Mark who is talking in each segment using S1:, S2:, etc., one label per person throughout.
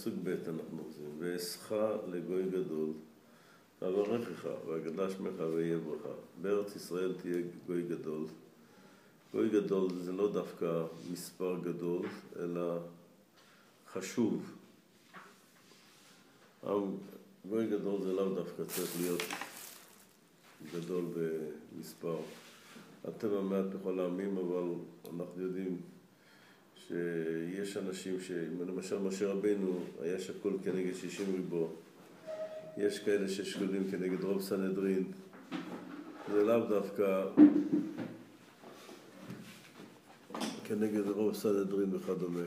S1: פסוק ב' אנחנו עושים, ואעשך לגוי גדול, ואברכך, ואגדל שמך ויהיה ברכה. בארץ ישראל תהיה גוי גדול. גוי גדול זה לא דווקא מספר גדול, אלא חשוב. גוי גדול זה לאו דווקא צריך להיות גדול במספר. הטבע מעט בכל העמים, אבל אנחנו יודעים שיש אנשים למשל משה רבינו היה שקול כנגד 60 ריבו. יש כאלה ששקולים כנגד רוב סנהדרין. זה לאו דווקא כנגד רוב סנהדרין וכדומה.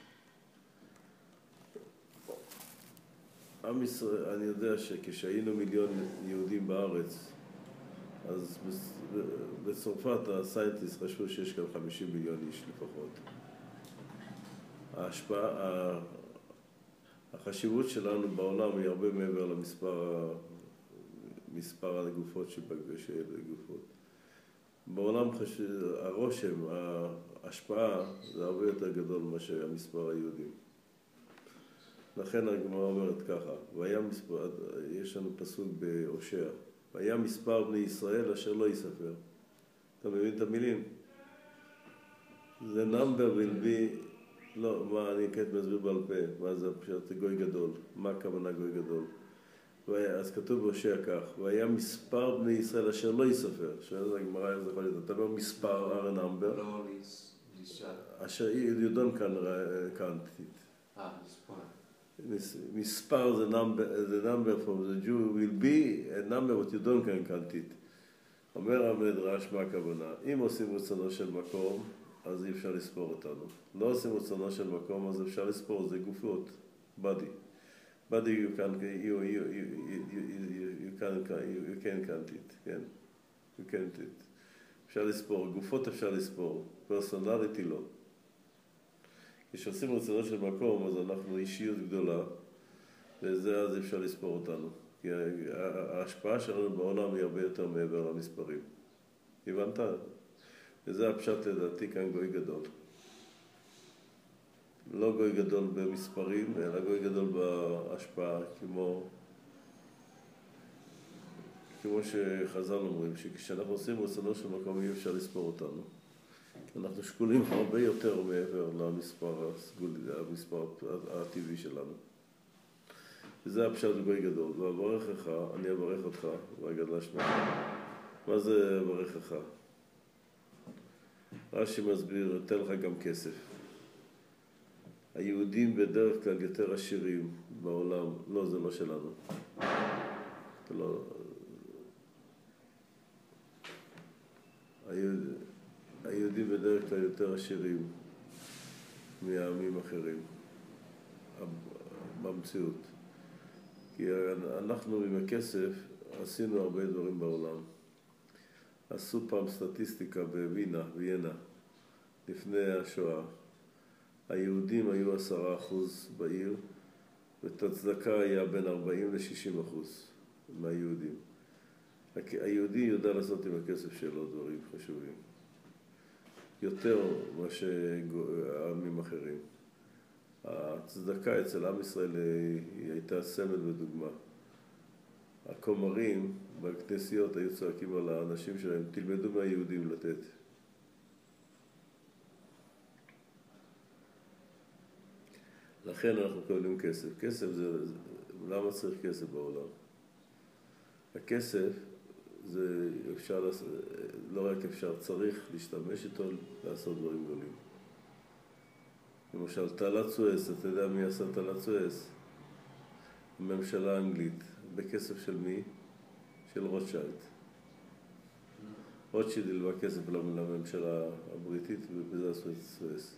S1: עם ישראל, אני יודע שכשהיינו מיליון יהודים בארץ, אז בצרפת הסיינטיסט חשבו שיש כאן 50 מיליון איש לפחות. החשיבות שלנו בעולם היא הרבה מעבר למספר הגופות שבגשי הגופות. בעולם הרושם, ההשפעה, זה הרבה יותר גדול ממה שהמספר היהודים. לכן הגמרא אומרת ככה, יש לנו פסוק בהושע, והיה מספר בני ישראל אשר לא יספר. אתה מבין את המילים? זה number will be, לא, מה אני כעת מסביר בעל פה, מה זה פשוט גוי גדול, מה הכוונה גוי גדול? אז כתוב בהושע כך, והיה מספר בני ישראל אשר לא יספר. שואלת הגמרא איך זה יכול להיות, אתה אומר מספר are a number,
S2: לא להישאר.
S1: אשר you don't count it. מספר זה number from the Jew will be a number but you don't count it. אומר המדרש מה הכוונה? אם עושים רצונו של מקום, אז אי אפשר לספור אותנו. לא עושים רצונו של מקום, אז אפשר לספור, זה גופות, body. Body you can count it, כן? You can't it. אפשר לספור, גופות אפשר לספור, personality לא. כשעושים רצונו של מקום, אז אנחנו אישיות גדולה, וזה אז אפשר לספור אותנו. כי ההשפעה שלנו בעולם היא הרבה יותר מעבר למספרים. הבנת? וזה הפשט לדעתי כאן גוי גדול. לא גוי גדול במספרים, אלא גוי גדול בהשפעה, כמו שחז"ל אומרים, שכשאנחנו עושים רצונו של מקום אי אפשר לספור אותנו. אנחנו שקולים הרבה יותר מעבר למספר הטבעי שלנו. וזה הפשט גוי גדול. ואברכך, אני אברך אותך, ואגדל שמך. מה זה אברכך? רש"י מסביר, אתן לך גם כסף. היהודים בדרך כלל יותר עשירים בעולם, לא, זה לא שלנו. היהודים בדרך כלל יותר עשירים מהעמים אחרים במציאות. כי אנחנו עם הכסף עשינו הרבה דברים בעולם. עשו פעם סטטיסטיקה בוויינה, לפני השואה. היהודים היו 10% בעיר, ואת הצדקה היה בין 40 ל-60% מהיהודים. היהודי יודע לעשות עם הכסף שלו דברים חשובים. יותר מה שהעמים אחרים. הצדקה אצל עם ישראל היא הייתה סמל ודוגמה. הכומרים בכנסיות היו צועקים על האנשים שלהם, תלמדו מהיהודים לתת. לכן אנחנו קבלים כסף. כסף זה, למה צריך כסף בעולם? הכסף זה אפשר, לא רק אפשר, צריך להשתמש איתו לעשות דברים גדולים. למשל, תעלת סואץ, אתה יודע מי עשה תעלת סואץ? הממשלה האנגלית. בכסף של מי? של רוטשילד. רוטשילד הלווה כסף לממשלה הבריטית, ובזה עשו את סואץ.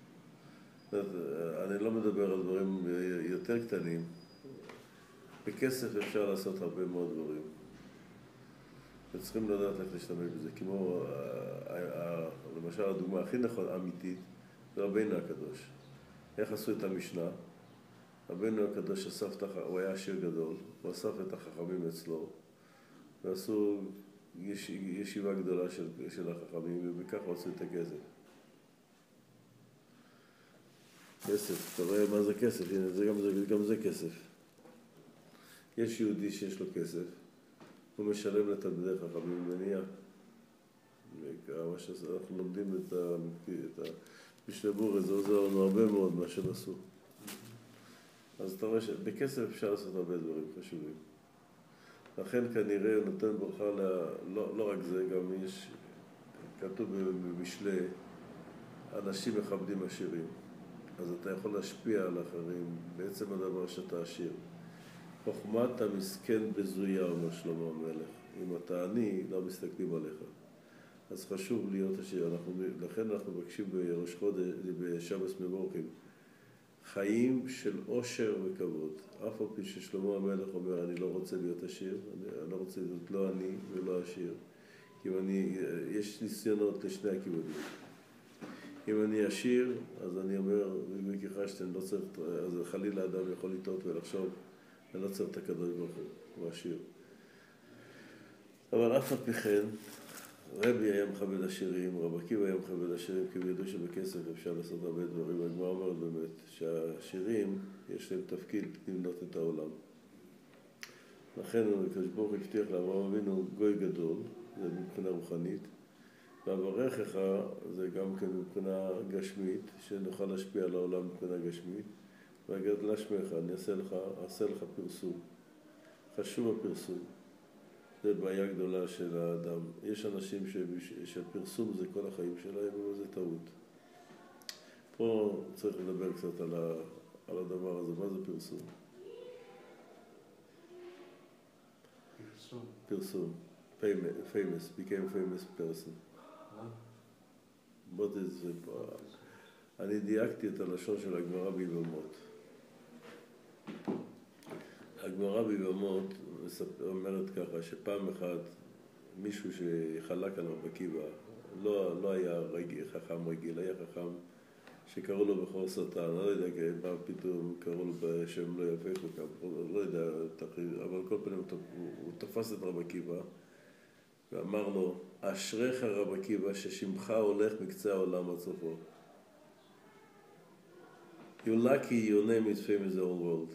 S1: אני לא מדבר על דברים יותר קטנים. בכסף אפשר לעשות הרבה מאוד דברים. וצריכים לדעת איך להשתמש בזה. כמו, למשל, הדוגמה הכי נכון, אמיתית, זה רבינו הקדוש. איך עשו את המשנה? רבינו הקדוש אסף, הוא היה עשיר גדול, הוא אסף את החכמים אצלו, ועשו ישיבה גדולה של החכמים, ובכך עשו את הכסף. כסף, אתה רואה מה זה כסף? הנה, גם זה כסף. יש יהודי שיש לו כסף, הוא משלם לתלמידי חכמים מניעה. אנחנו לומדים את משנה ברורה, זה עוזר לנו הרבה מאוד מה שהם עשו. אז אתה רואה שבכסף אפשר לעשות הרבה דברים חשובים. לכן כנראה נותן ברכה, לא רק זה, גם יש, כתוב במשלי, אנשים מכבדים עשירים. אז אתה יכול להשפיע על אחרים בעצם הדבר שאתה עשיר. חוכמת המסכן בזויה, אומר שלמה המלך. אם אתה עני, לא מסתכלים עליך. אז חשוב להיות עשיר. לכן אנחנו מבקשים בראש חודש, בשבס מבורכים, חיים של עושר וכבוד. אף על פי ששלמה המלך אומר, אני לא רוצה להיות עשיר, אני לא רוצה להיות לא עני ולא עשיר. כי יש ניסיונות לשני הכיוונים. אם אני עשיר, אז אני אומר, מיקי חשטיין, לא צריך, אז חלילה אדם יכול לטעות ולחשוב, אני לא צריך את הקדוש ברוך הוא עשיר. אבל אף על פי כן, רבי היה מכבד עשירים, רב עקיבא היה מכבד עשירים, כי הם ידעו שבכסף אפשר לעשות הרבה דברים. הגמרא אומרת באמת שהעשירים יש להם תפקיד לבנות את העולם. לכן הקדוש ברוך הוא הבטיח לאברהם אבינו גוי גדול, זה מבחינה רוחנית, ואברכך זה גם כן מבחינה גשמית, שנוכל להשפיע על העולם מבחינה גשמית, והגדלה שמך, אני אעשה לך פרסום. חשוב הפרסום. זה בעיה גדולה של האדם. יש אנשים שפרסום זה כל החיים שלהם, אבל זה טעות. פה צריך לדבר קצת על הדבר הזה. מה זה פרסום? פרסום. Famous, became famous person. What is it? אני דייקתי את הלשון של הגמרא ביבמות. הגמרא ביבמות אומרת ככה, שפעם אחת מישהו שחלק על רבי עקיבא, לא היה חכם רגיל, היה חכם שקראו לו בכור שטן, לא יודע מה פתאום קראו לו בשם לא יפה, לא יודע, אבל כל פנים הוא תפס את רבי עקיבא ואמר לו, אשריך רבי עקיבא ששמך הולך מקצה העולם עד סופו. You're lucky your name is famous in the whole world.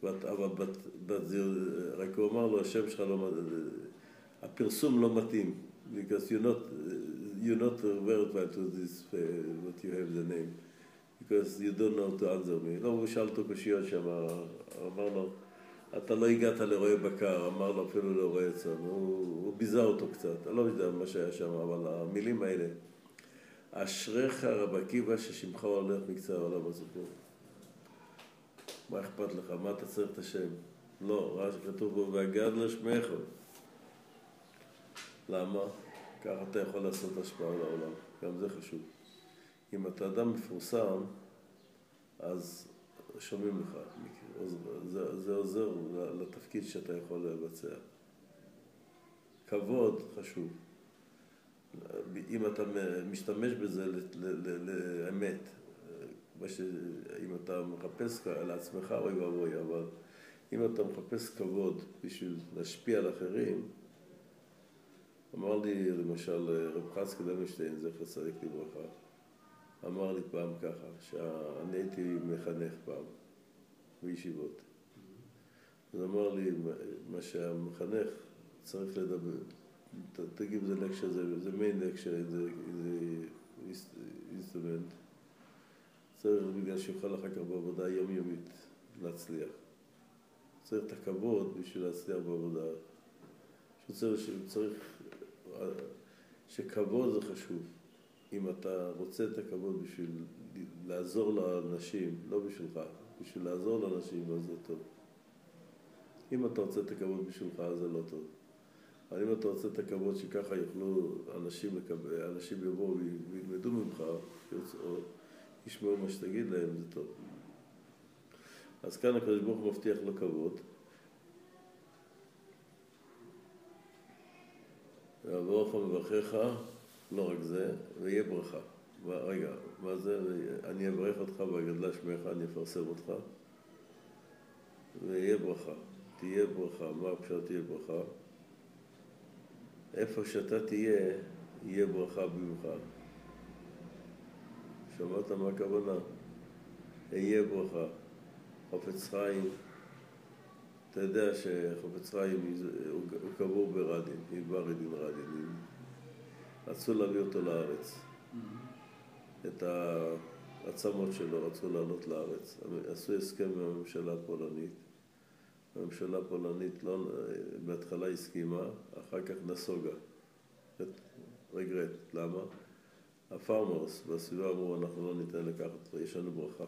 S1: רק הוא אמר לו, השם שלך לא מתאים, הפרסום לא מתאים, because you're not verified to this, what you have the name, because you don't know to answer me. לא, הוא שאל אותו קושיות שם, אמר לו, אתה לא הגעת לרועה בקר, אמר לו אפילו לרועה צאן, הוא ביזה אותו קצת, אני לא יודע מה שהיה שם, אבל המילים האלה, אשריך רבי עקיבא ששמך הולך מקצה העולם עד סופו. מה אכפת לך? מה אתה צריך את השם? לא, ראה שכתוב בו, והגדלה שמך. למה? ככה אתה יכול לעשות השפעה לעולם. גם זה חשוב. אם אתה אדם מפורסם, אז שומעים לך. זה עוזר לתפקיד שאתה יכול לבצע. כבוד חשוב. אם אתה משתמש בזה לאמת, אם אתה מחפש לעצמך, אוי ואבוי, אבל אם אתה מחפש כבוד בשביל להשפיע על אחרים, אמר לי למשל רב חסקי לוינשטיין, זכר צדיק לברכה, אמר לי פעם ככה, שאני הייתי מחנך פעם בישיבות. אז אמר לי, מה שהמחנך צריך לדבר, תגיד, זה לקשר, זה מיין לקשר, זה אינסטרומנט. צריך בגלל שיוכל אחר כך בעבודה יומיומית להצליח. צריך את הכבוד בשביל להצליח בעבודה. שכבוד זה חשוב. אם אתה רוצה את הכבוד בשביל לעזור לאנשים, לא בשבילך, בשביל לעזור לאנשים, אז זה טוב. אם אתה רוצה את הכבוד בשבילך, אז זה לא טוב. אבל אם אתה רוצה את הכבוד שככה יוכלו אנשים יבואו וילמדו ממך, או ישמעו מה שתגיד להם, זה טוב. אז כאן הקדוש ברוך הוא מבטיח לו כבוד. ואברך ומברכך, לא רק זה, ויהיה ברכה. רגע, מה זה? אני אברך אותך והגדלה שמך, אני אפרסם אותך. ויהיה ברכה. תהיה ברכה. מה פשוט תהיה ברכה? איפה שאתה תהיה, יהיה ברכה במיוחד. שמעת מה הכוונה? אהיה ברכה. חפץ חיים, אתה יודע שחפץ חיים הוא קבור ברדין, ברידין רדין. רצו להביא אותו לארץ. את העצמות שלו רצו לעלות לארץ. עשו הסכם עם הממשלה הפולנית. הממשלה הפולנית לא, בהתחלה הסכימה, אחר כך נסוגה. רגרט. למה? הפארמרס בסביבה אמרו, אנחנו לא ניתן לקחת, יש לנו ברכה.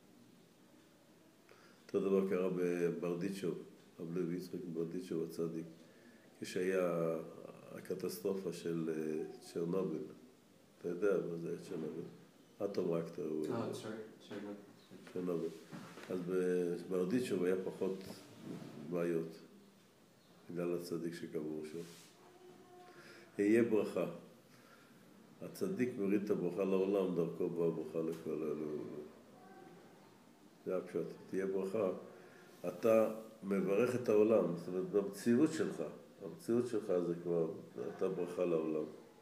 S1: אותו דבר קרה בברדיצ'וב, רב לוי יצחק ברדיצ'וב הצדיק, כשהיה הקטסטרופה של צ'רנוביל. אתה יודע מה זה צ'רנוביל? אטום ריאקטור. צ'רנוביל. אז בברדיצ'וב היה פחות בעיות, בגלל הצדיק שקבור שם. יהיה ברכה. הצדיק מוריד את הברכה לעולם, דרכו באה ברכה לכל אלו. זה הפשוט. תהיה ברכה. אתה מברך את העולם, זאת אומרת, במציאות שלך. המציאות שלך זה כבר, אתה ברכה לעולם.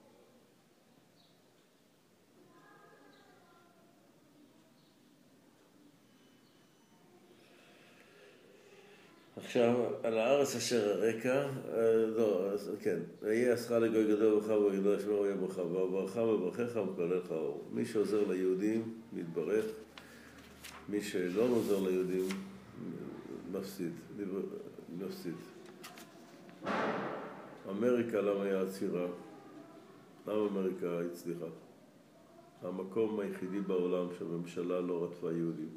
S1: עכשיו, על הארץ אשר הרקע, לא, כן, יהיה עשך לגוי גדול וברכה וגדול אשמור יהיה ברכה, וברכה וברכך ומקללך אור. מי שעוזר ליהודים מתברך, מי שלא עוזר ליהודים מפסיד. אמריקה למה היה עצירה? למה אמריקה הצליחה? המקום היחידי בעולם שהממשלה לא רדפה יהודים.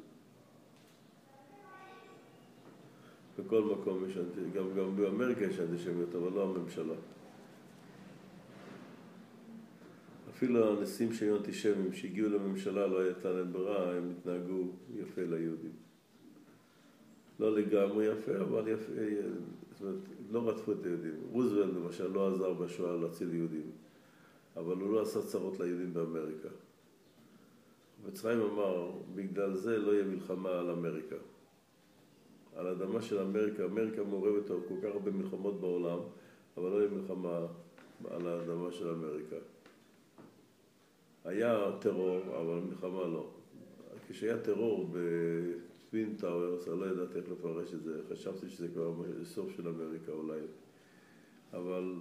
S1: בכל מקום יש אנטישמיות, גם באמריקה יש אנטישמיות, אבל לא הממשלה. אפילו הנשיאים שהיו אנטישמים שהגיעו לממשלה לא הייתה להם ברירה, הם התנהגו יפה ליהודים. לא לגמרי יפה, אבל יפה, זאת אומרת, לא רדפו את היהודים. רוזוולט למשל לא עזר בשואה להציל יהודים, אבל הוא לא עשה צרות ליהודים באמריקה. חפץ חיים אמר, בגלל זה לא יהיה מלחמה על אמריקה. על האדמה של אמריקה, אמריקה מעורבת כל כך הרבה מלחמות בעולם, אבל לא יהיה מלחמה על האדמה של אמריקה. היה טרור, אבל מלחמה לא. כשהיה טרור בטווין טאוורס, אני לא ידעתי איך לפרש את זה, חשבתי שזה כבר סוף של אמריקה אולי. אבל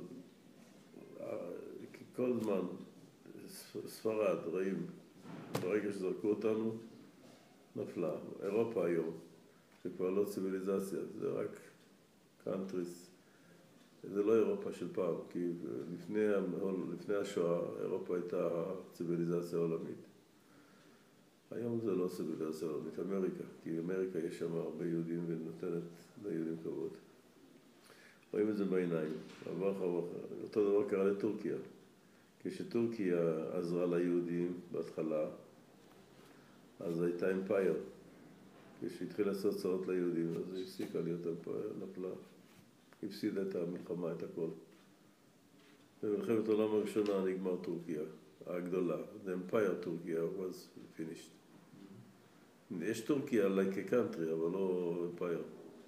S1: כל זמן, ספרד, רעים, ברגע שזרקו אותנו, נפלה. אירופה היום. זה כבר לא ציביליזציה, זה רק קאנטריס. זה לא אירופה של פעם, כי לפני השואה, אירופה הייתה ציביליזציה עולמית. היום זה לא ציביליזציה עולמית, אמריקה, כי אמריקה יש שם הרבה יהודים ונותנת ליהודים כבוד. רואים את זה בעיניים. אותו דבר קרה לטורקיה. כשטורקיה עזרה ליהודים בהתחלה, אז הייתה אמפייר. כשהתחיל לעשות צרות ליהודים, אז היא הפסיקה להיות נפלה. הפסידה את המלחמה, את הכל. במלחמת העולם הראשונה נגמר טורקיה, הגדולה. The Empire טורקיה was finished. יש טורקיה like a country, אבל לא Empire.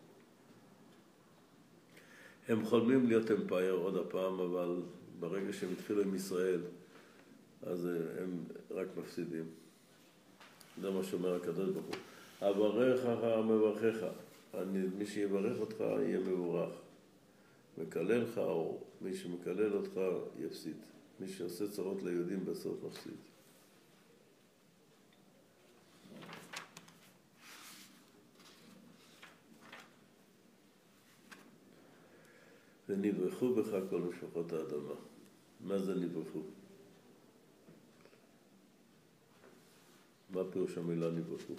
S1: הם חולמים להיות Empire עוד הפעם, אבל ברגע שהם התחילו עם ישראל, אז הם רק מפסידים. זה מה שאומר הקדוש ברוך הוא. אברכך מברכך, מי שיברך אותך יהיה מבורך. מקלל לך, או מי שמקלל אותך יפסיד. מי שעושה צרות ליהודים בסוף מפסיד. ונברכו בך כל משפחות האדמה. מה זה נברכו? מה פירוש המילה נברכו?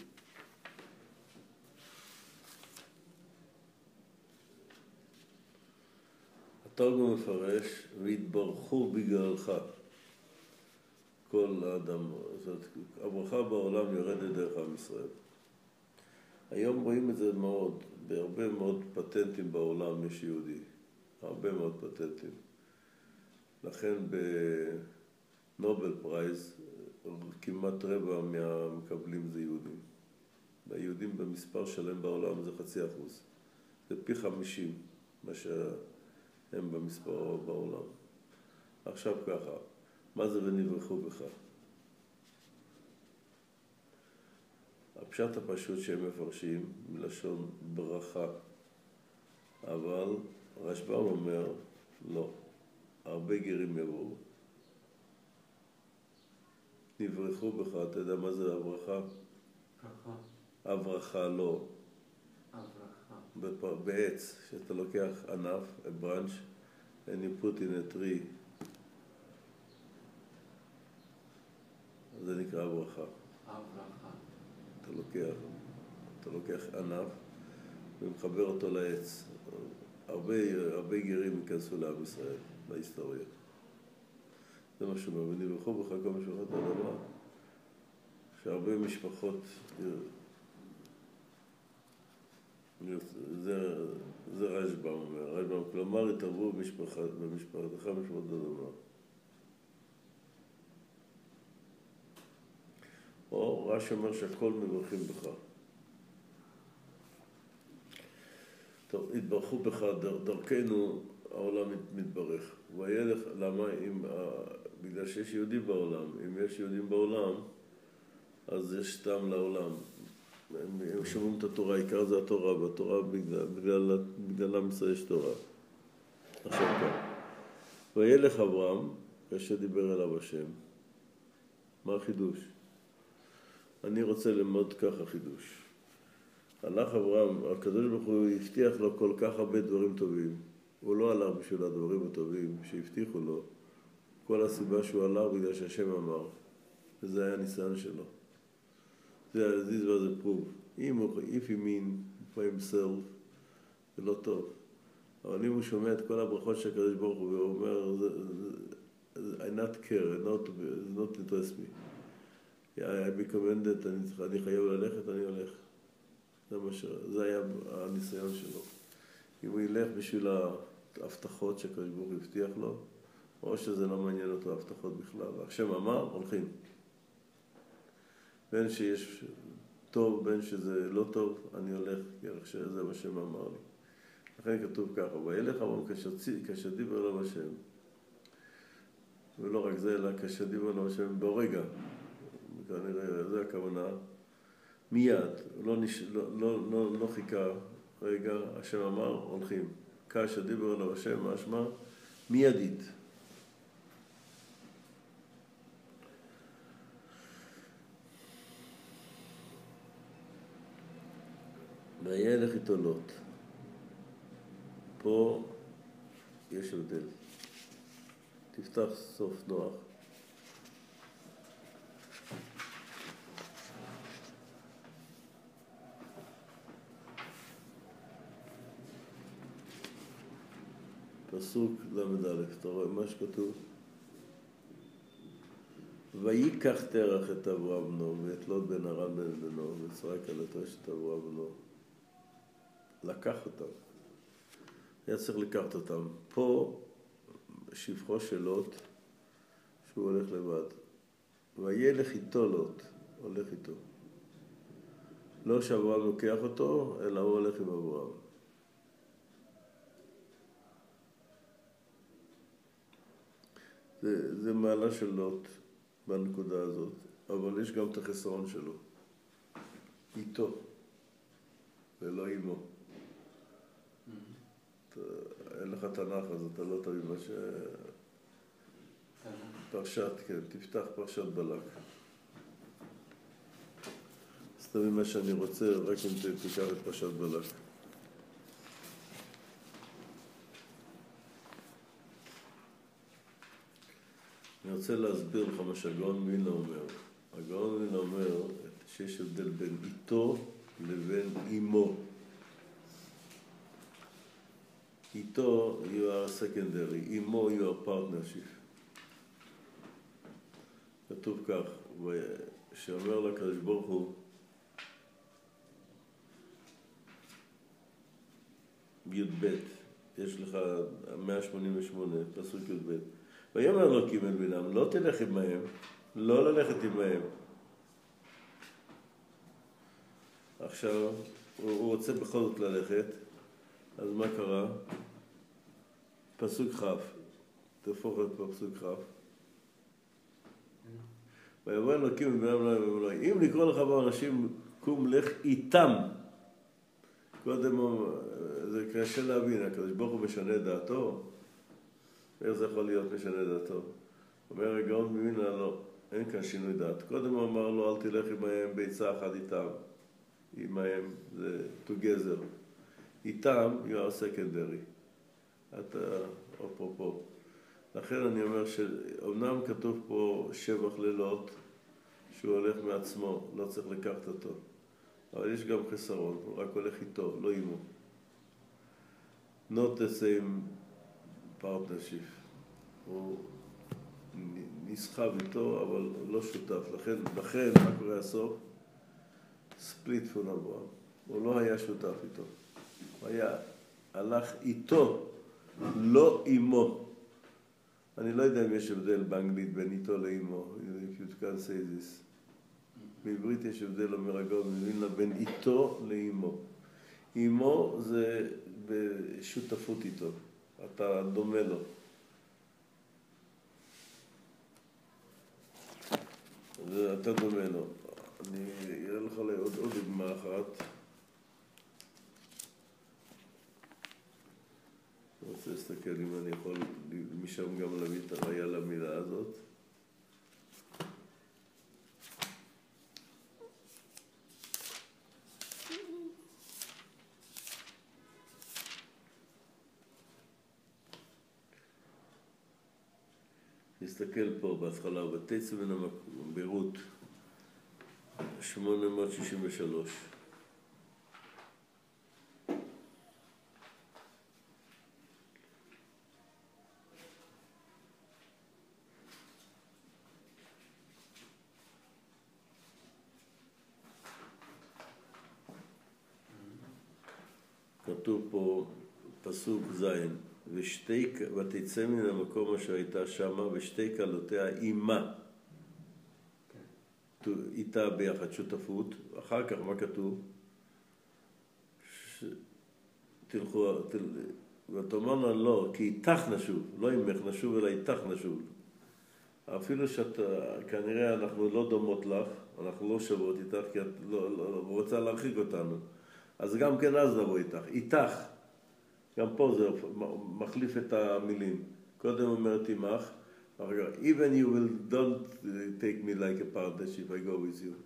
S1: התרגום מפרש, והתברכו בגללך כל האדם. זאת, הברכה בעולם יורדת דרך עם ישראל. היום רואים את זה מאוד, בהרבה מאוד פטנטים בעולם יש יהודי. הרבה מאוד פטנטים. לכן בנובל פרייז כמעט רבע מהמקבלים זה יהודים. היהודים במספר שלם בעולם זה 0.5%. זה פי 50 מה שהם במספר בעולם. עכשיו ככה, מה זה ונברכו בך? הפשט הפשוט שהם מפרשים מלשון ברכה. אבל רשב"ם אומר, לא, הרבה גרים יבואו. נברחו בך, אתה יודע מה זה הברכה?
S2: ברכה.
S1: הברכה לא.
S2: הברכה.
S1: בעץ, שאתה לוקח ענף, a branch, and you put in a tree. זה נקרא הברכה.
S2: הברכה.
S1: אתה לוקח ענף ומחבר אותו לעץ. הרבה גרים ייכנסו לעם ישראל, בהיסטוריה. זה מה שהוא אומר, ונברחו בך כל משפחות האדמה, שהרבה משפחות, זה רשב"ם אומר, רשב"ם, כלומר התערבו במשפחתך משפחות האדמה. או רש"י אומר שהכל מברכים בך. טוב, התברכו בך, דרכנו העולם מתברך. וילך, למה? בגלל שיש יהודים בעולם. אם יש יהודים בעולם, אז יש טעם לעולם. הם שומעים את התורה, העיקר זה התורה, והתורה בגללם ישראל יש תורה. עכשיו כאן. וילך אברהם, כאשר דיבר אליו השם. מה החידוש? אני רוצה ללמוד ככה חידוש. הלך אברהם, הקדוש ברוך הוא הבטיח לו כל כך הרבה דברים טובים. הוא לא הלך בשביל הדברים הטובים שהבטיחו לו. כל הסיבה שהוא הלך בגלל שהשם אמר. וזה היה הניסיון שלו. This was a proof. If he mean for himself, זה לא טוב. אבל אם הוא שומע את כל הברכות של הקדוש ברוך הוא, והוא אומר, I not care, not interest me. I recommended, אני חייב ללכת, אני הולך. זה היה הניסיון שלו. אם הוא ילך בשביל ההבטחות שהקדוש ברוך הוא הבטיח לו, או שזה לא מעניין אותו ההבטחות בכלל. השם אמר, הולכים. בין שיש טוב, בין שזה לא טוב, אני הולך, זה מה שם אמר לי. לכן כתוב ככה, וילך אברהם כאשר דיבר אליו השם. ולא רק זה, אלא כאשר דיבר אליו השם ברגע. כנראה, זה הכוונה. מיד, לא חיכה, רגע, השם אמר, הולכים. כאשר דיבר אליו השם, משמע, מיידית. וילך איתו לוט. פה יש הבדל. תפתח סוף נוח. פסוק ל"א, אתה רואה מה שכתוב? ויקח תרח את אברהם בנו, ואת לוט בן הרן בן בנו, וצרה כלתו אשת אברהם בנו. לקח אותם. היה צריך לקחת אותם. פה שבחו של לוט, שהוא הולך לבד. וילך איתו לוט, הולך איתו. לא שאברהם לוקח אותו, אלא הוא הולך עם אברהם. זה מעלה של לוט בנקודה הזאת, אבל יש גם את החסרון שלו. איתו, ולא אימו. אין לך תנ"ך, אז אתה לא תבין מה ש... פרשת, כן, תפתח פרשת בלק. אז תבין מה שאני רוצה, רק אם תיקח את פרשת בלק. אני רוצה להסביר לך מה שהגאון מווילנה אומר. הגאון מווילנה אומר שיש הבדל בין איתו לבין אימו. איתו you are secondary, אימו you are partnership. כתוב כך, שאומר לקדוש ברוך הוא, י"ב, יש לך 188, פסוק י"ב. ויאמר אלוקים אל בלעם, לא תלך עמהם, לא ללכת עמהם. עכשיו, הוא רוצה בכל זאת ללכת, אז מה קרה? פסוק כ', תהפוך את פסוק כ'. ויאמר אלוקים אל בלעם, אם לקרוא לך באנשים קום לך איתם. קודם זה קשה להבין, הקדוש ברוך הוא משנה דעתו. איך זה יכול להיות משנה דעתו? אומר הגאון מווילנה, לא, אין כאן שינוי דעת. קודם הוא אמר לו, אל תלך עמהם ביצה אחת איתם. עמהם זה together. איתם you are secondary. אתה אפרופו. לכן אני אומר שאומנם כתוב פה שבח לילות, שהוא הולך מעצמו, לא צריך לקחת אותו. אבל יש גם חסרון, הוא רק הולך איתו, לא עמו. Not the same partnership. הוא נסחב איתו, אבל לא שותף. לכן מה קורה הסוף? ספליט פון אברהם. הוא לא היה שותף איתו. הוא הלך איתו, לא עמו. אני לא יודע אם יש הבדל באנגלית בין איתו לאמו. If you can say this. בעברית יש הבדל, אומר הגאון מווילנה, בין איתו לאמו. אמו זה בשותפות איתו. אתה דומה לו. אתה דומה לו. אני אראה לך עוד דוגמה אחת. אני רוצה להסתכל אם אני יכול משם גם להביא את הראיה למילה הזאת. נסתכל פה בהתחלה, ותצא מן המקום, ברות 863. כתוב פה פסוק זין, ותצא מן המקום אשר הייתה שמה, ושתי כלותיה אימה. איתה ביחד שותפות. אחר כך מה כתוב? ותאמרנה לא, כי איתך נשוב, לא עמך נשוב, אלא איתך נשוב. אפילו כנראה אנחנו לא דומות לך, אנחנו לא שוות איתך, כי את לא רוצה להרחיק אותנו. אז גם כן אז נבוא איתך. איתך. גם פה זה מחליף את המילים. קודם אומרת עמך, even you will don't take me like a partnership, I go with you.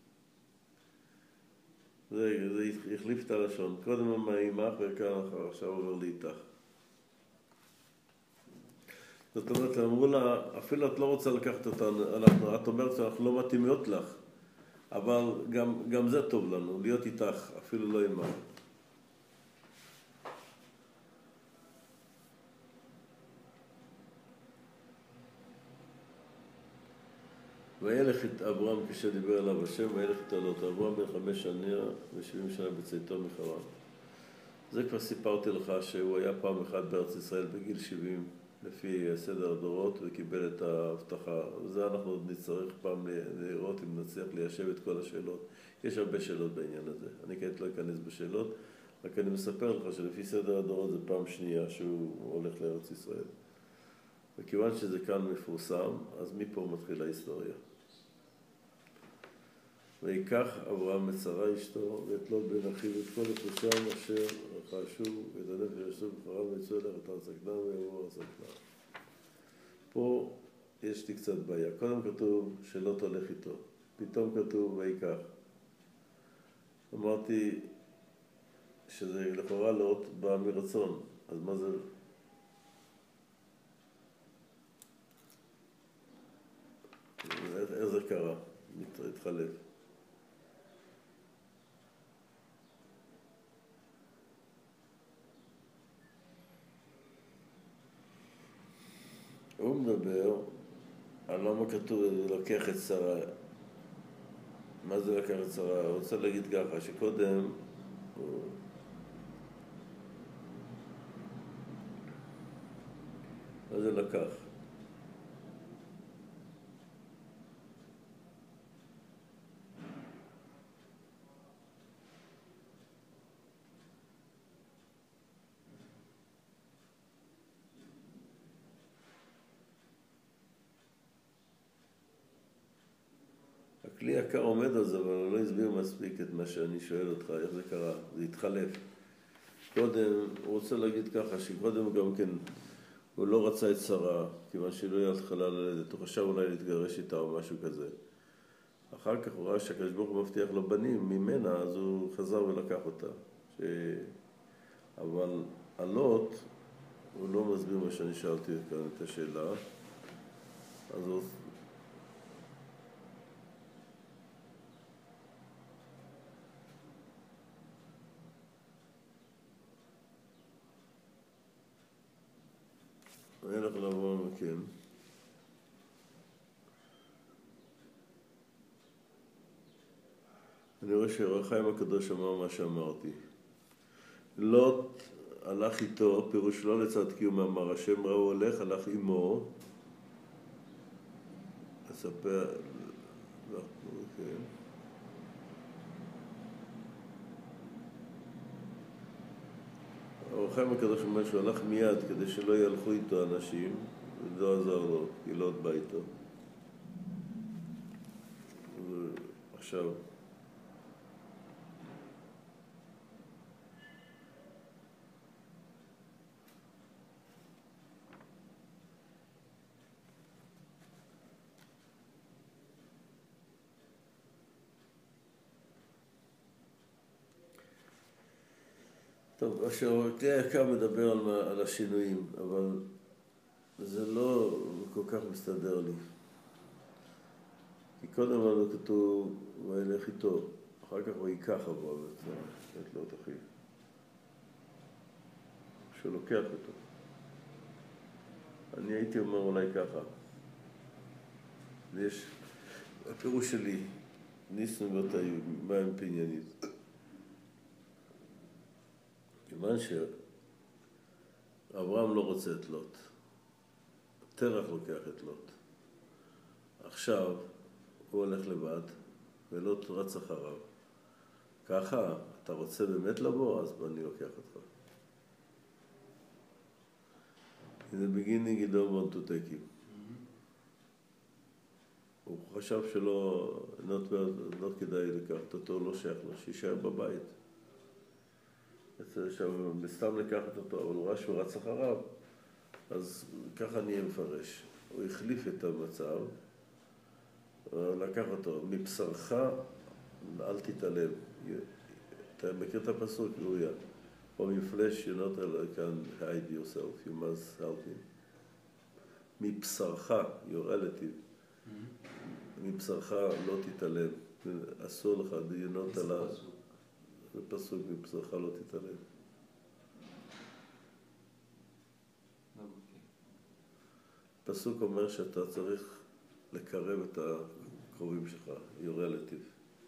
S1: זה החליף את הלשון. קודם אומר עמך וכאן עכשיו עובר לי איתך. זאת אומרת, אמרו לה, אפילו את לא רוצה לקחת אותנו, את אומרת שאנחנו לא מתאימות לך, אבל גם זה טוב לנו, להיות איתך, אפילו לא עמך. וילך את אברהם כשדיבר אליו השם, וילך את עלות. אברהם בן 5 שנים ו70 שנה בצאתו מחרן. זה כבר סיפרתי לך שהוא היה פעם אחת בארץ ישראל בגיל 70, לפי סדר הדורות, וקיבל את ההבטחה. זה אנחנו עוד נצטרך פעם לראות אם נצליח ליישב את כל השאלות. יש הרבה שאלות בעניין הזה. אני כעת לא אכנס בשאלות, רק אני מספר לך שלפי סדר הדורות זה פעם שנייה שהוא הולך לארץ ישראל. וכיוון שזה כאן מפורסם, אז מפה מתחילה ההיסטוריה. ויקח אברהם את שרה אשתו ואת לוט בן אחיו ואת כל יחושם אשר רכשו ואת הנפש ישוב בחרן ויצאו אליך את ארץ הכנען ויעברו ארץ הכנען. פה יש לי קצת בעיה. קודם כתוב שלוט הולך איתו. פתאום כתוב ויקח. אמרתי שזה לכאורה לוט בא מרצון. אז מה זה? איך זה קרה? התחלף. הוא מדבר על למה כתוב לקח את שרה. מה זה לקח את שרה? הוא רוצה להגיד ככה, שקודם מה זה לקח? הכלי היקר עומד על זה, אבל הוא לא הסביר מספיק את מה שאני שואל אותך, איך זה קרה, זה התחלף. קודם, הוא רוצה להגיד ככה, שקודם גם כן, הוא לא רצה את שרה, כיוון שהיא לא יכלה ללדת, הוא חשב אולי להתגרש איתה או משהו כזה. אחר כך הוא ראה שהקדוש ברוך הוא מבטיח לו בנים ממנה, אז הוא חזר ולקח אותה. אבל על לוט, הוא לא מסביר מה שאני שאלתי כאן את השאלה, אז הוא... אין לך לבוא מכן. אני רואה שאור החיים הקדוש אמר מה שאמרתי. לוט הלך איתו, פירוש לא לצד קיום אמר השם, ראו הולך, הלך עמו. אספר... לא, כן. אור החיים הקדוש אומר שהוא הלך מיד כדי שלא ילכו איתו אנשים, וזה עזר לו, כי לוט בא איתו. עכשיו... טוב, אשר תהיה יקר מדבר על השינויים, אבל זה לא כל כך מסתדר לי. כי קודם לנו כתוב, הוא ילך איתו, אחר כך הוא ייקח עברו את לוט אחיו. שהוא לוקח אותו. אני הייתי אומר אולי ככה. יש, הפירוש שלי, ניסנו באותה מים פניינית. כיוון שאברהם לא רוצה את לוט. תרח לוקח את לוט. עכשיו הוא הולך לבד, ולוט רץ אחריו. ככה, אתה רוצה באמת לבוא? אז אני לוקח אותך. In the beginning he don't want to take him. הוא חשב שלא, לא כדאי לקחת אותו, לא שייך לו, שישאר בבית. עכשיו, בסתם לקחת אותו, אבל הוא ראה שהוא רץ אחריו, אז ככה נהיה מפרש. הוא החליף את המצב, לקח אותו, מבשרך אל תתעלם. אתה מכיר את הפסוק, לואיה? From your flesh you not can hide yourself, you must help him. מבשרך, your relative. מבשרך לא תתעלם. אסור לך, you not allow. זה פסוק, מבשרך לא תתעלם. פסוק אומר שאתה צריך לקרב את הקרובים שלך, your relative.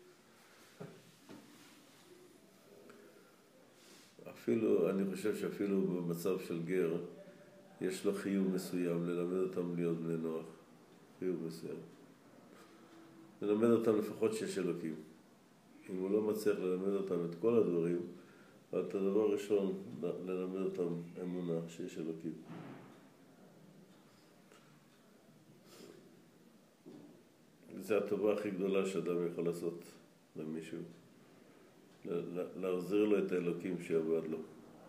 S1: אפילו, אני חושב שאפילו במצב של גר, יש לו חיוב מסוים ללמד אותם להיות בני נוח. חיוב מסוים. ללמד אותם לפחות שיש אלוקים. אם הוא לא מצליח ללמד אותם את כל הדברים, אבל את הדבר הראשון, ללמד אותם אמונה שיש אלוקים. זו הטובה הכי גדולה שאדם יכול לעשות למישהו. להחזיר לו את האלוקים שעבד לו.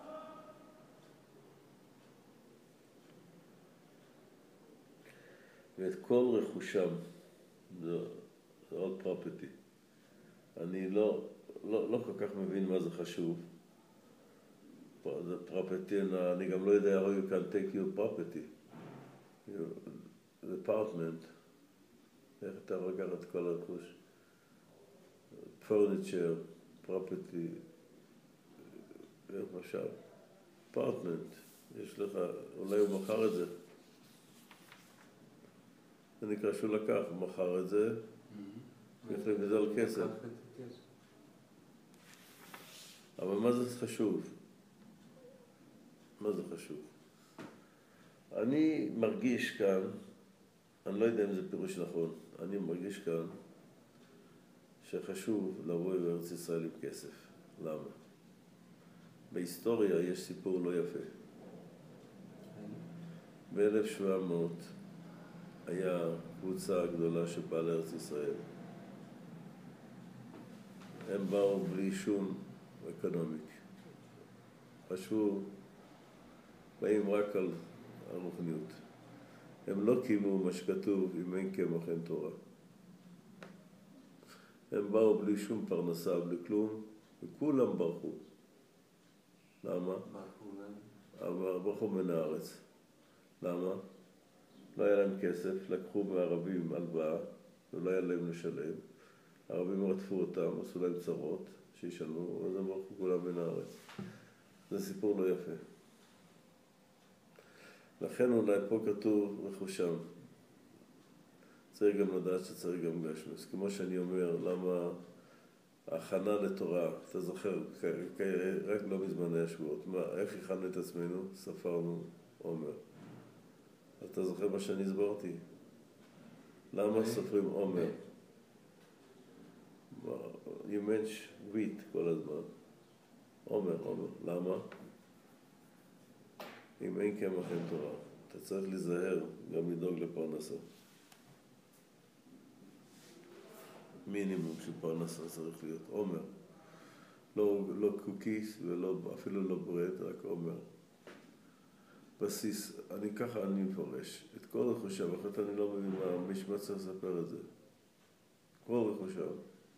S1: ואת כל רכושם, זה all property. אני לא כל כך מבין מה זה חשוב. זה property, אני גם לא יודע how you can take your property. The apartment, איך אתה לקח את כל הרכוש? furniture, property, למשל, apartment, יש לך, אולי הוא מכר את זה. זה נקרא שהוא לקח, הוא מכר את זה, והחליף את זה על כסף. אבל מה זה חשוב? מה זה חשוב? אני מרגיש כאן, אני לא יודע אם זה פירוש נכון, אני מרגיש כאן שחשוב לבוא בארץ ישראל עם כסף. למה? בהיסטוריה יש סיפור לא יפה. ב-1700 היה קבוצה גדולה שבאה לארץ ישראל. הם באו בלי שום אקונומיק. חשבו, באים רק על הרוחניות. הם לא קיימו מה שכתוב, אם אין קמח אין תורה. הם באו בלי שום פרנסה, בלי כלום, וכולם ברחו. למה? ברחו מן הארץ. למה? לא היה להם כסף, לקחו מהערבים הלוואה, ולא היה להם לשלם. הערבים רדפו אותם, עשו להם צרות, שישלמו, אז הם ברחו כולם מן הארץ. זה סיפור לא יפה. לכן אולי פה כתוב רכושם. צריך גם לדעת שצריך גם גשמוס. כמו שאני אומר, למה ההכנה לתורה, אתה זוכר, רק לא מזמן היה שבועות, איך הכנו את עצמנו? ספרנו עומר. אתה זוכר מה שאני הסברתי? למה סופרים עומר? ימנש וויט כל הזמן. עומר. למה? אם אין קמח אין תורה, אתה צריך להיזהר גם לדאוג לפרנסה. מינימום של פרנסה צריך להיות עומר. לא קוקיס ואפילו לא ברד, רק עומר. בסיס, ככה אני מפרש. את כל רכושם, אחרת אני לא מבין מה משמע צריך לספר את זה. כל רכושם.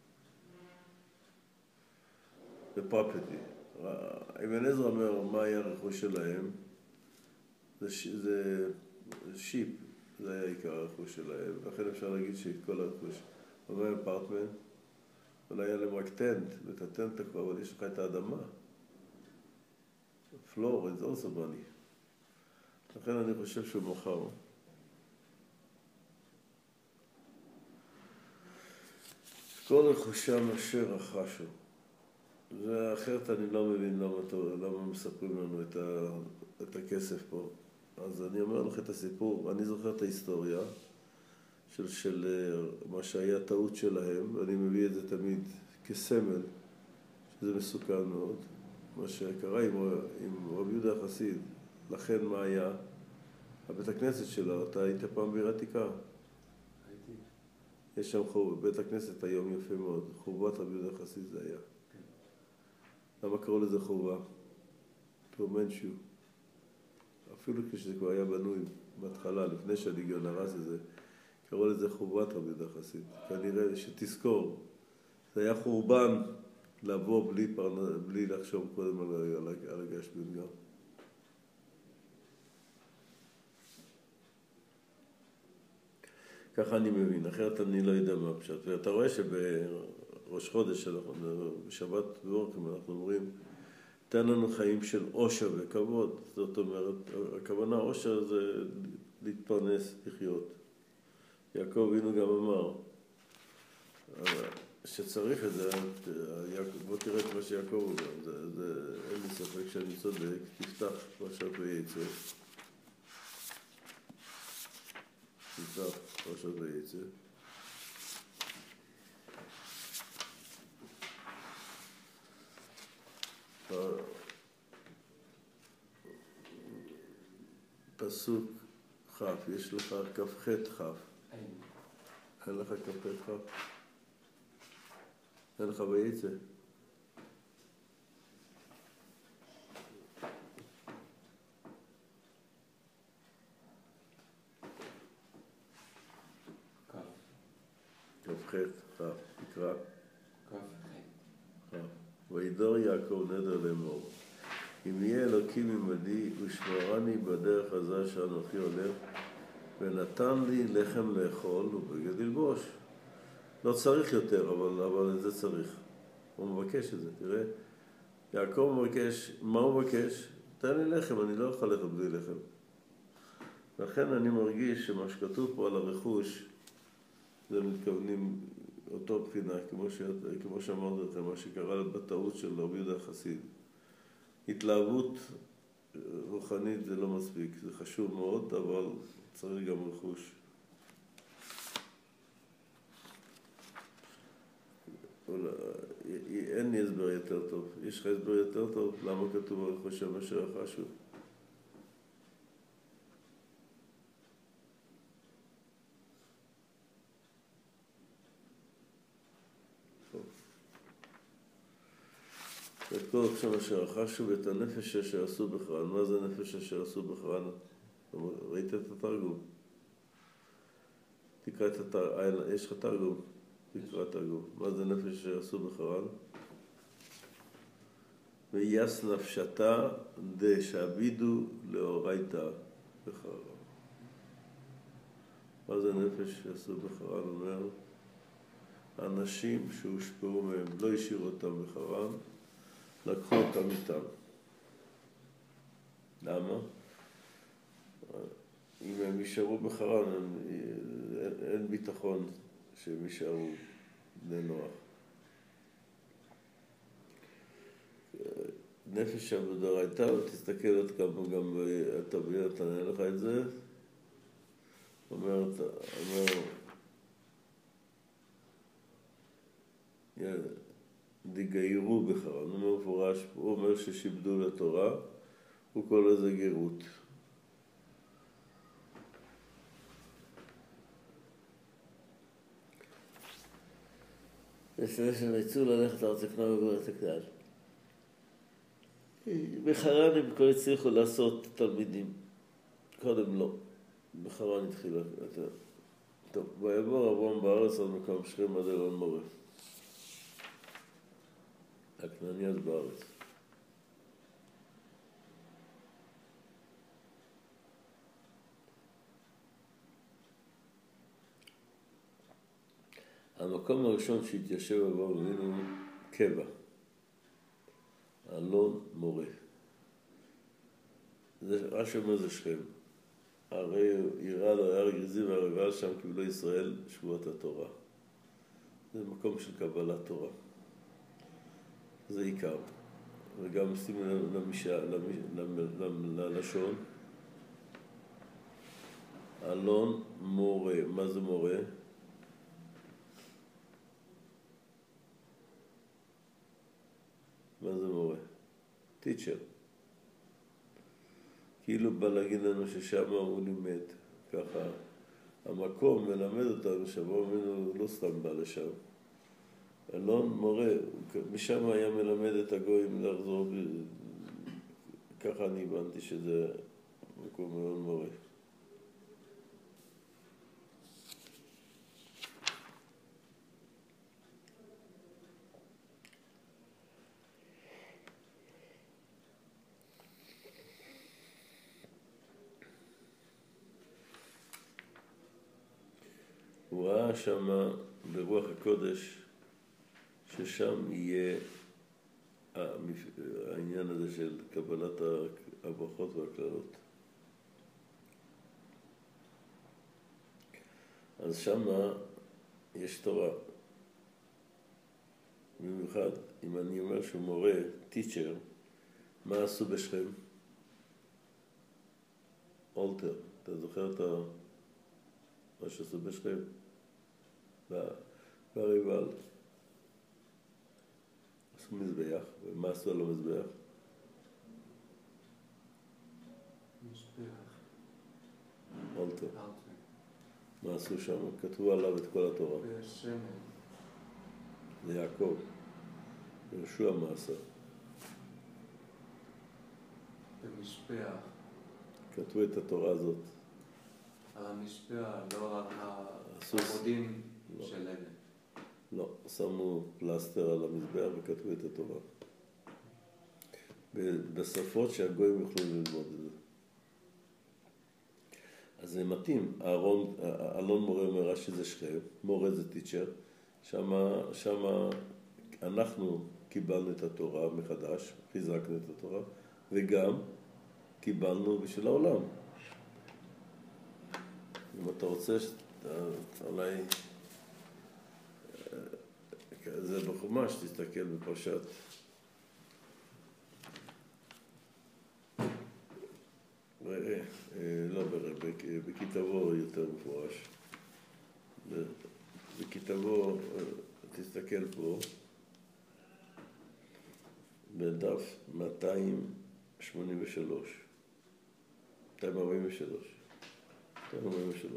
S1: זה פרופטי. אבן עזרא אומר מה היה הרכוש שלהם. זה שיפ, זה היה עיקר הרכוש שלהם. לכן אפשר להגיד שאת כל הרכוש. אומר אפרטמנט, אולי היה להם רק טנט, ואת הטנט כבר, אבל יש לך את האדמה. פלור, it's also money. לכן אני חושב שהוא מוכר. כל רכושם אשר רכשו. ואחרת אני לא מבין למה מספרים לנו את הכסף פה. אז אני אומר לך את הסיפור, אני זוכר את ההיסטוריה של מה שהיה טעות שלהם, ואני מביא את זה תמיד כסמל, שזה מסוכן מאוד. מה שקרה עם רבי יהודה החסיד, לכן מה היה? הבית הכנסת שלו, אתה היית פעם בעיר העתיקה?
S2: הייתי.
S1: יש שם בית הכנסת היום יפה מאוד, חורבת רבי יהודה החסיד זה היה. למה קראו לזה חורבה? פרומנצ'ו. אפילו כשזה כבר היה בנוי בהתחלה, לפני שהליגיון הרס את זה, קראו לזה חורבת רבי יהודה החסיד. כנראה שתזכור, זה היה חורבן לבוא בלי לחשוב קודם על הגשמיות גם. ככה אני מבין, אחרת אני לא יודע מה הפשט. ואתה רואה שבראש חודש, בשבת ואורקים, אנחנו אומרים, תן לנו חיים של עושר וכבוד. זאת אומרת, הכוונה עושר זה להתפרנס, לחיות. יעקב אבינו גם אמר שצריך את זה, בוא תראה את מה שיעקב אומר, אין לי ספק שאני צודק, תפתח פרשת ויצא. תפתח פרשת ויצא. פסוק כ', יש לך כ"ח כ'. אין לך כ"ח כ'? אין לך ויצא? כ"ח כ', תקרא. כ"ח. וידור יעקב נדר לאמור, אם יהיה אלוקים עמדי ושמרני בדרך הזה שאנוכי הולך, ונתן לי לחם לאכול ובגד ללבוש. לא צריך יותר, אבל זה צריך. הוא מבקש את זה, תראה. יעקב מבקש, מה הוא מבקש? תן לי לחם, אני לא יכול ללכת בלי לחם. לכן אני מרגיש שמה שכתוב פה על הרכוש, זה מתכוונים אותו בחינה, כמו שאמרת לכם, מה שקרה בטעות של רבי יהודה החסיד. התלהבות רוחנית זה לא מספיק, זה חשוב מאוד, אבל צריך גם רכוש. אין לי הסבר יותר טוב. יש לך הסבר יותר טוב? למה כתוב הרכוש שם אשר רכשו? וכל שם אשר רכשו ואת הנפש אשר עשו בחרן. מה זה נפש אשר עשו בחרן? ראית את התרגום? תקרא את התרגום, יש לך תרגום? תקרא תרגום. מה זה נפש אשר עשו בחרן? ויס נפשתה דשעבידו לאורייתא בחרן. מה זה נפש שעשו בחרן? אומר, אנשים שהושפעו מהם, לא השאירו אותם בחרן, לקחו אותם איתם. למה? אם הם יישארו בחרן, אין ביטחון שהם יישארו בני נוח. נפש שבדאורייתא, ותסתכל עוד כמה גם בתביא, תענה לך את זה. אומר, דגיירו בחרן, הוא אומר מפורש, הוא אומר ששיבדו לתורה, הוא קורא לזה גירות. לפני שהם יצאו ללכת לארץ כנען ולגאולת הכנען. בחרן הם כבר הצליחו לעשות תלמידים, קודם לא. בחרן התחילה. טוב, ויעבור אברהם בארץ על מקום שכם עד אלון מורה. הכנעני אז בארץ. המקום הראשון שהתיישב אברהם אבינו קבע. אלון מורה. רש"י אומר זה שכם. הרי יראה לו הר גריזים והרבעה שם קיבלו ישראל שבועות התורה. זה מקום של קבלת תורה. זה עיקר. וגם שימו ללשון. אלון מורה. מה זה מורה? מה זה מורה? טיצ'ר. כאילו בא להגיד לנו ששם הוא לימד. ככה המקום מלמד אותנו שאברהם לא סתם בא לשם. אלון מורה, משם היה מלמד את הגויים לחזור, ככה אני הבנתי שזה מקום מאוד מורה. הוא ראה שם ברוח הקודש ששם יהיה העניין הזה של קבלת הברכות והקללות. אז שם יש תורה. במיוחד, אם אני אומר שהוא מורה, טיצ'ר, מה עשו בשכם? אולטר. אתה זוכר את מה שעשו בשכם? בריבל. עשו מזבח, ומה עשו על המזבח?
S2: מזבח.
S1: אולטר. מה עשו שם? כתבו עליו את כל התורה.
S2: בשמן.
S1: זה יעקב. יהושע מה עשה?
S2: במזבח.
S1: כתבו את התורה הזאת.
S2: על המזבח, לא על העמודים של אלה.
S1: לא, שמו פלסטר על המזבח וכתבו את התורה. בשפות שהגויים יוכלו ללמוד את זה. אז זה מתאים. אלון מורה אומר רש"י זה שכם, מורה זה טיצ'ר. שמה אנחנו קיבלנו את התורה מחדש, חיזקנו את התורה, וגם קיבלנו בשביל העולם. אם אתה רוצה, אולי זה בחומש, תסתכל בפרשת. לא, בכתבו יותר מפורש. בכתבו, תסתכל פה, בדף 283. 243.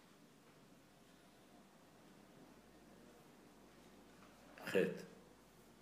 S1: חטא.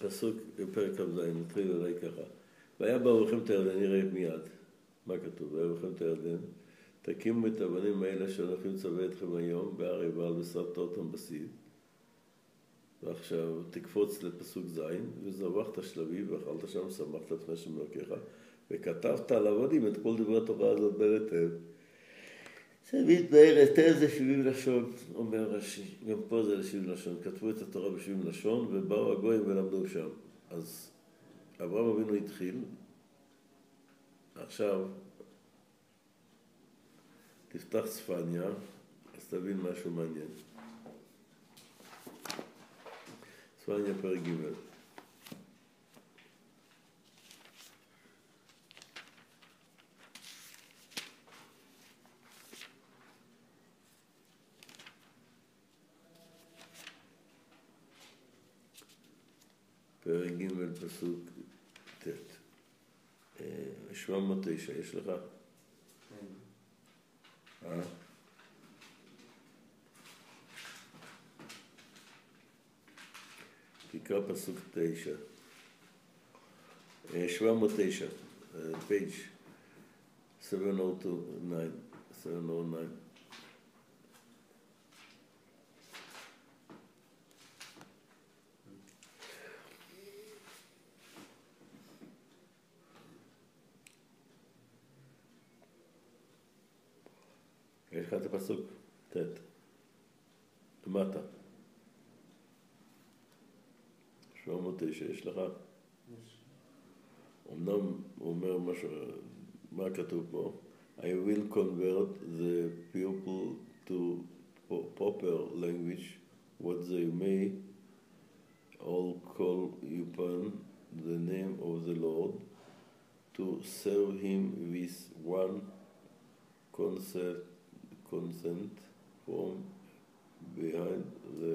S1: פסוק בפרק כ"ז, נתחיל אולי ככה. והיה בעורכם את הירדן, נראה מיד. מה כתוב? והיה בעורכם את הירדן. תקימו את הבנים האלה שאנוכי מצווה אתכם היום, בהר עיבל ושרפת אותם בסיד. ועכשיו תקפוץ לפסוק ז', וזרחת שלבי, ואכלת שם, שמחת לפני שם אלוקיך, וכתבת על עבדים את כל דברי התורה הזאת בהיטב. מתבאר היטב זה 70 לשון, אומר רש"י. גם פה זה 70 לשון. כתבו את התורה ב-70 לשון, ובאו הגויים ולמדו שם. אז אברהם אבינו התחיל. עכשיו תפתח צפניה, אז תבין משהו מעניין. צפניה פרק ג'. פרק ג' פסוק ט'. 709, יש לך? תקרא פסוק 9. 709, page 709. יש לך את הפסוק? ת' למטה. 709, יש לך?
S2: יש.
S1: אמנם הוא אומר משהו, מה כתוב פה? I will convert the people to proper language, what they may all call upon the name of the Lord, to serve him with one consent from behind the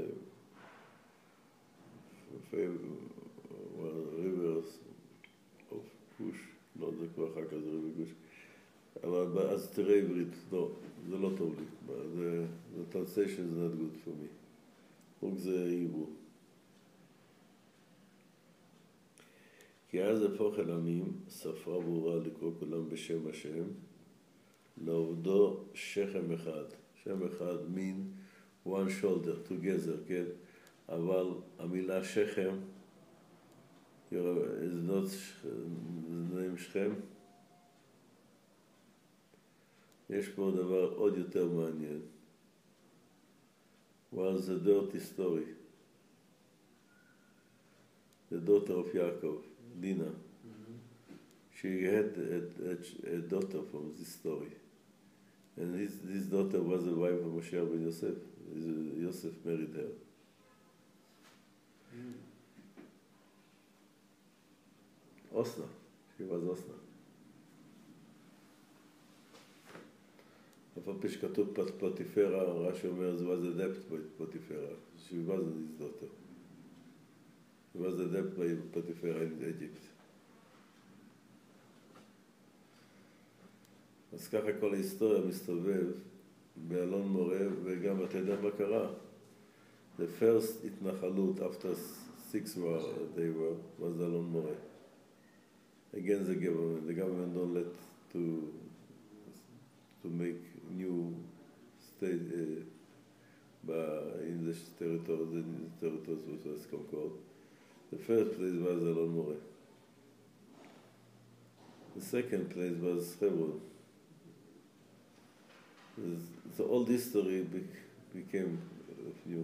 S1: rivers of Kush. לא, זה כבר אחר כך זה ריבי גוש. אבל אז תראה עברית, לא, זה לא טוב לי. The translation is not good for me. רק זה עברו. כי אז הפוך אל עמים, ספרה ברורה לקרוא כולם בשם השם, לעובדו שכם אחד. שם אחד mean one shoulder, together, כן? אבל המילה שכם, is not name שכם. יש פה דבר עוד יותר מעניין. was the dirty story. The daughter of Yaakov, Dinah. She had a daughter from this story. And this daughter was the wife of Moshe ben Yosef. Yosef married her. Osna. She was Osna. אף פי שכתוב פוטיפרה, רש"י אומר, זה was a debt by פוטיפרה. She wasn't his daughter. She was a debt by פוטיפרה in Egypt. אז ככה כל ההיסטוריה מסתובב באלון מורה, וגם אתה יודע מה קרה. The first התנחלות after 6 war they were was אלון מורה. Again the government don't let to make new state in the territories which was conquered. The first place was אלון מורה. The second place was Hebron. The old history became new.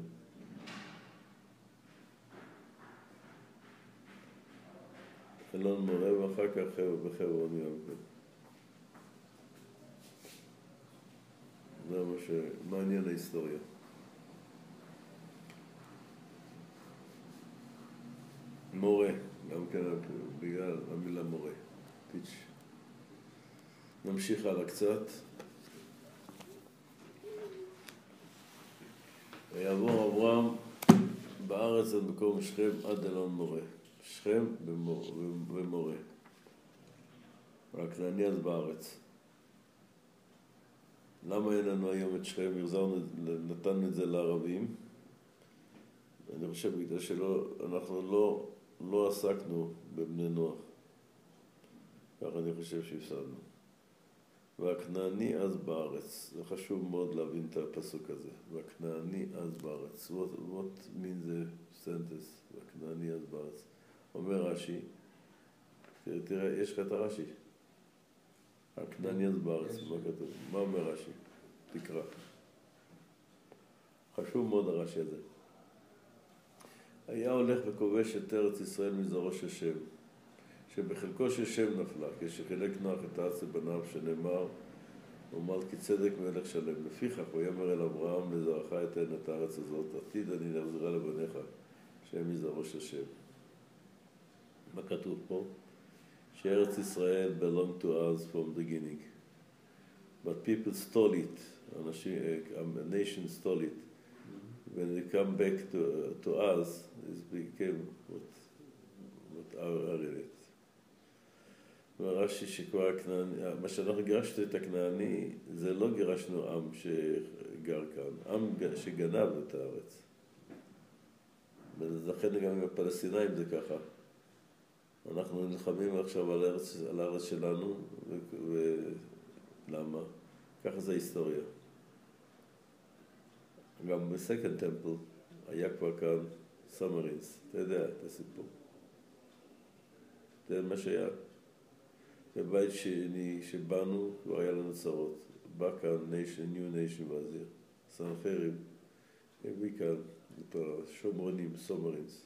S1: אלון מורה ואחר כך בחברון גם כן. זה מה שמעניין ההיסטוריה. מורה, גם כן בגלל המילה מורה. טיץ'. נמשיך הלאה קצת. ויעבור אברהם בארץ עד מקום שכם עד אלון מורה. שכם ומורה. רק נעניין בארץ. למה אין לנו היום את שכם? נתנו את זה לערבים. אני חושב בגלל שאנחנו לא עסקנו בבני נוח. כך אני חושב שהפסדנו. והכנעני אז בארץ. זה חשוב מאוד להבין את הפסוק הזה. והכנעני אז בארץ. What means the sentence? והכנעני אז בארץ. אומר רש"י, תראה, יש לך את הרש"י. הכנעני אז בארץ. מה כתוב? מה אומר רש"י? תקרא. חשוב מאוד הרש"י הזה. היה הולך וכובש את ארץ ישראל מזרעו של שם, שבחלקו של שם נפלה, כשחילק נוח את הארץ לבניו, שנאמר, ומלכי צדק מלך שלם. לפיכך ויאמר אל אברהם, לזרעך אתן את הארץ הזאת, עתיד אני להחזירה לבניך, שהם מזרעו של שם. מה כתוב פה? שארץ ישראל belonged to us from the beginning. But people stole it, a nation stole it. When they come back to us, it became what our it. רש"י שכבר הכנעני, מה שאנחנו גירשנו את הכנעני, זה לא גירשנו עם שגר כאן, עם שגנב את הארץ. ולכן גם עם הפלסטינאים זה ככה. אנחנו נלחמים עכשיו על הארץ שלנו, ולמה? ככה זה ההיסטוריה. גם בסקנד טמפל היה כבר כאן סומרינס, אתה יודע את הסיפור. זה מה שהיה. בבית שני שבאנו כבר היה לנו צרות. בא כאן ניו ניישן באזיר, סנחריב, הביא כאן את השומרונים, סומרינס.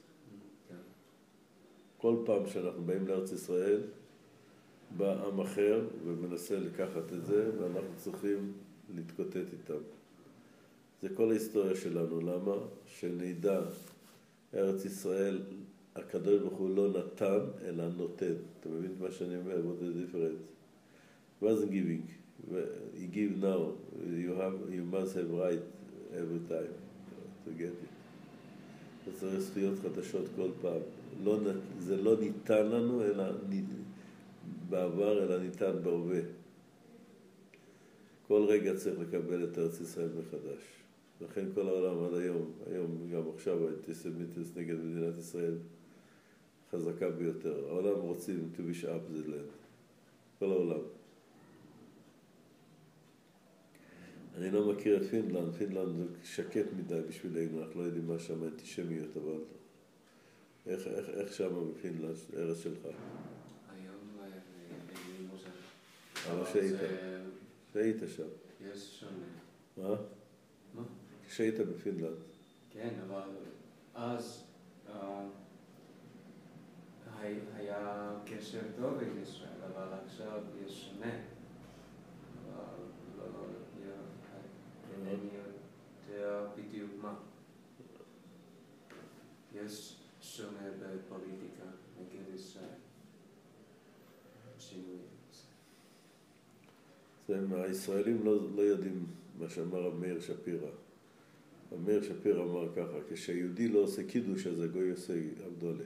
S1: כל פעם שאנחנו באים לארץ ישראל, בא עם אחר ומנסה לקחת את זה, ואנחנו צריכים להתקוטט איתם. זה כל ההיסטוריה שלנו. למה? שנדע, ארץ ישראל, הקדוש ברוך הוא לא נתן, אלא נותן. אתה מבין מה שאני אומר? What is the difference? It wasn't giving. He give now. You must have right every time to get it. אתה צריך זכויות חדשות כל פעם. זה לא ניתן לנו, אלא בעבר, אלא ניתן בהווה. כל רגע צריך לקבל את ארץ ישראל מחדש. לכן כל העולם עד היום, גם עכשיו האנטיסמיטיזם נגד מדינת ישראל חזקה ביותר. העולם רוצים to wish up the land. כל העולם. אני לא מכיר את פינלנד. פינלנד זה שקט מדי בשבילנו, אנחנו לא יודעים מה שם האנטישמיות, אבל איך שם בפינלנד, הארץ שלך?
S2: היום אין לי מושג.
S1: אבל שהיית שם.
S2: יש שונה.
S1: מה?
S2: מה?
S1: כשהיית בפינלנד.
S2: כן, אבל אז היה קשר טוב עם ישראל, אבל עכשיו יש שונה. אבל אינני יודע בדיוק מה. יש שונה בפוליטיקה נגד ישראל. שינוי.
S1: הישראלים לא יודעים מה שאמר מאיר שפירא. מאיר שפירא אמר ככה, כשהיהודי לא עושה קידוש, אז הגוי עושה אבדולה.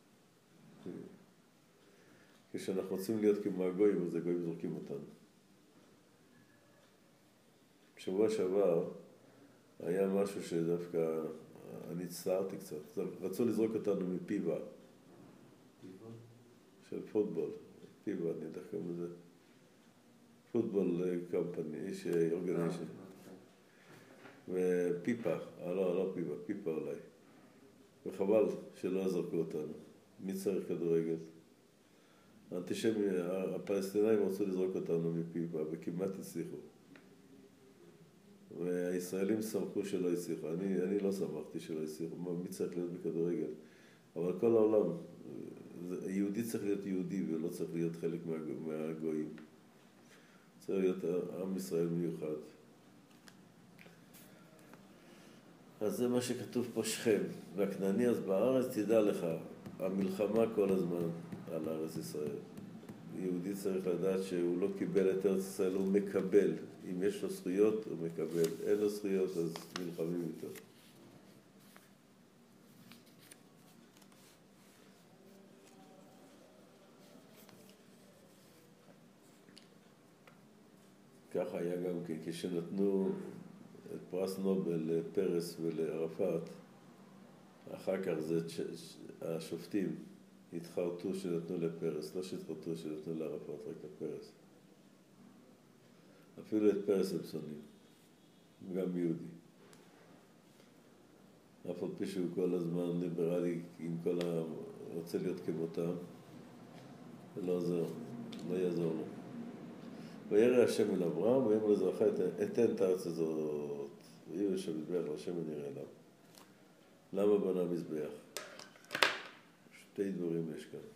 S1: כשאנחנו רוצים להיות כמו הגויים, אז הגויים זורקים אותנו. בשבוע שעבר היה משהו שדווקא אני הצטערתי קצת. רצו לזרוק אותנו מפיבה. של פוטבול. פיבה, אני יודע כמה זה. פוטבול קומפני, איש אורגניישן. ופיפה, לא פיפה, פיפה אולי. וחבל שלא זרקו אותנו. מי צריך כדורגל? האנטישמים, הפלסטינאים רצו לזרוק אותנו מפיפה, וכמעט הצליחו. והישראלים שמחו שלא הצליחו. אני לא שמחתי שלא הצליחו. מי צריך להיות בכדורגל? אבל כל העולם, יהודי צריך להיות יהודי ולא צריך להיות חלק מהגויים. צריך להיות עם ישראל מיוחד. אז זה מה שכתוב פה שכם. והכנעני אז בארץ, תדע לך, המלחמה כל הזמן על ארץ ישראל. יהודי צריך לדעת שהוא לא קיבל את ארץ ישראל, הוא מקבל. אם יש לו זכויות, הוא מקבל. אין לו זכויות, אז נלחמים איתו. ככה היה גם כן, כשנתנו את פרס נובל לפרס ולערפאת, אחר כך זה השופטים התחרטו שנתנו לפרס, לא שהתחרטו שנתנו לערפאת, רק לפרס. אפילו את פרס הם שונאים, גם יהודי. אף על פי שהוא כל הזמן ליברלי, עם כל רוצה להיות כמותם, זה לא עוזר, לא יעזור לו. וירא השם אל אברהם, ויאמר לזרעך אתן את הארץ הזאת, ויהי שם מזבח להשם ונראה אליו. למה בנה מזבח? שתי דברים יש כאן.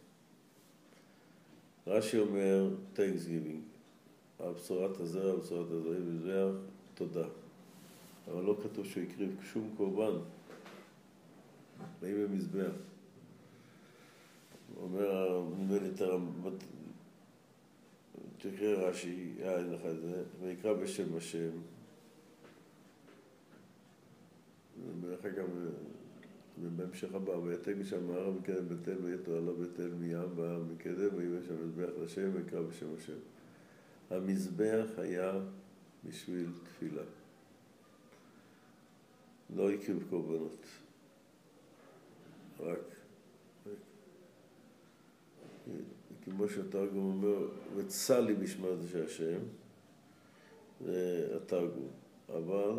S1: רש"י אומר, Thanksgiving, הבשורת הזרע, הבשורת הזרעים, מזבח, תודה. אבל לא כתוב שהוא הקריב שום קורבן. באים במזבח. אומר, נדמה לי תקרא רש"י, אין לך את זה, ויקרא בשם השם. ואחר כך, בהמשך הבא, ויתק משם הערב מקדם בית אל, ויתו עליו בית אל מים, בא מקדם, ויבא שם מזבח לשם, ויקרא בשם השם. המזבח היה בשביל תפילה. לא הקריב קורבנות. רק כמו שהתרגום אומר, וצא לי בשמה זה של השם, זה התרגום. אבל,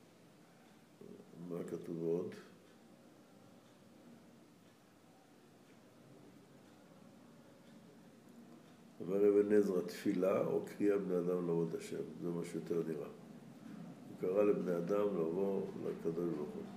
S1: מה כתוב עוד? אבל אבן עזרא תפילה או קריאה בני אדם לעבוד השם, זה מה שיותר נראה. הוא קרא לבני אדם לבוא לקדוש ברוך הוא.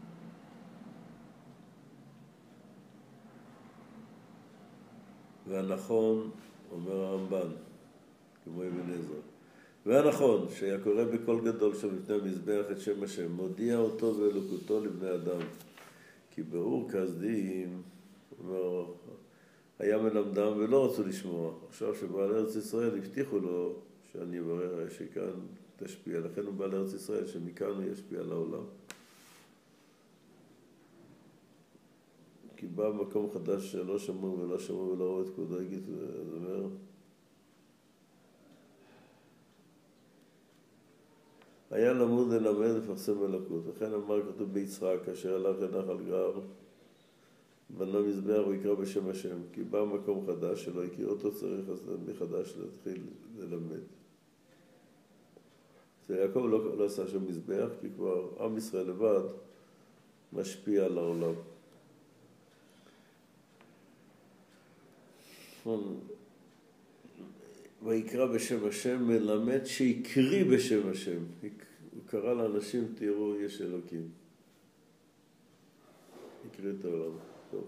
S1: והנכון, אומר הרמב"ן, כמו אבן עזרא, והנכון שהיה קורא בקול גדול שם לפני המזבח את שם השם, מודיע אותו ואלוקותו לבני אדם. כי באור כסדים, אומר, היה מלמדם ולא רצו לשמוע. עכשיו שבא לארץ ישראל הבטיחו לו שאני אברר שכאן תשפיע. לכן הוא בא לארץ ישראל שמכאן הוא ישפיע על העולם. כי בא במקום חדש שלא שמעו ולא שמעו ולא ראו את כבודו, אז אומר, היה למוד ללמד לפרסם אלוקות. לכן אמר כתוב ביצחק, כאשר הלך לנחל גר, בנה מזבח ויקרא בשם השם, כי בא מקום חדש שלא הכיר אותו, צריך אז מחדש להתחיל ללמד. אז יעקב לא עשה שם מזבח, כי כבר עם ישראל לבד משפיע על העולם. ויקרא בשם השם, מלמד שיקרי בשם השם. הוא קרא לאנשים, תראו, יש אלוקים. יקרי את העולם. טוב.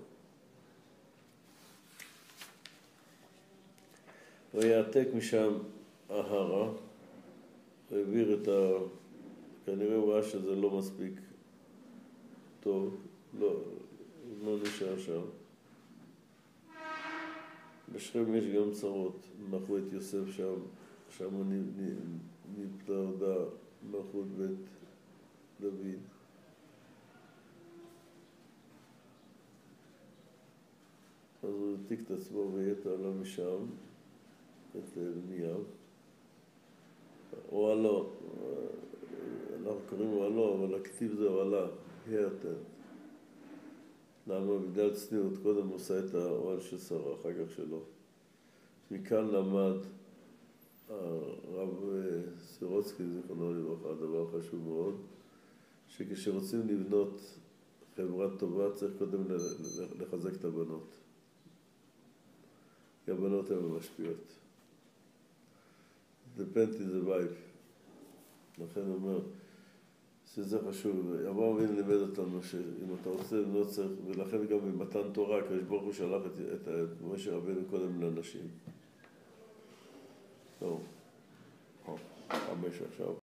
S1: ויעתק משם ההרה, והעביר את כנראה הוא ראה שזה לא מספיק טוב, לא נשאר שם. בשכם יש גם צרות, מלכו את יוסף שם הוא נפלא מלכות בית דוד. אז הוא העתיק את עצמו ויתר עלה משם, את בניו. אוהלו, אנחנו קוראים אוהלו, אבל הכתיב זה אוהלה, הרטן. למה? בגלל צניעות, קודם הוא עושה את האוהל של שרה, אחר כך שלו. מכאן למד הרב סירוצקי, זיכרונו לברכה, דבר חשוב מאוד, שכשרוצים לבנות חברה טובה, צריך קודם לחזק את הבנות. כי הבנות הן המשפיעות. Depend in the wife. לכן הוא אומר שזה חשוב. אברהם אבינו לימד אותנו שאם אתה רוצה לבנות צריך, ולכן גם במתן תורה, הקדוש ברוך הוא שלח את משה רבנו קודם לאנשים. טוב, 5 עכשיו.